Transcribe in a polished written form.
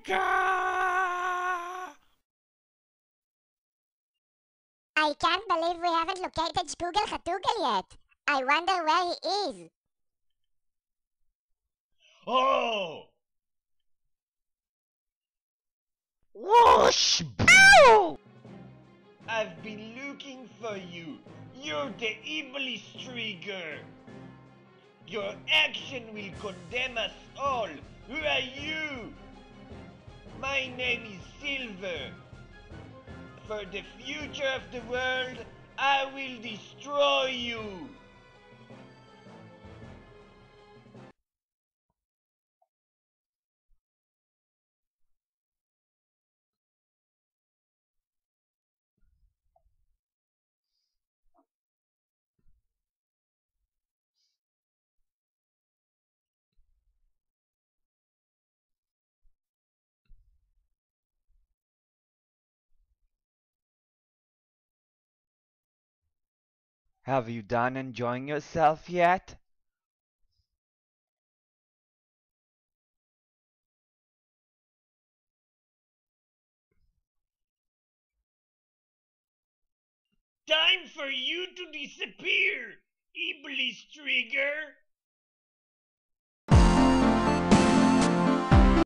I can't believe we haven't located Spoogle Hatoogle yet. I wonder where he is. Oh! Whoosh! I've been looking for you. You're the evilest trigger. Your action will condemn us all. Who are you? My name is Silver. For the future of the world, I will destroy you. Have you done enjoying yourself yet? Time for you to disappear, evilest trigger.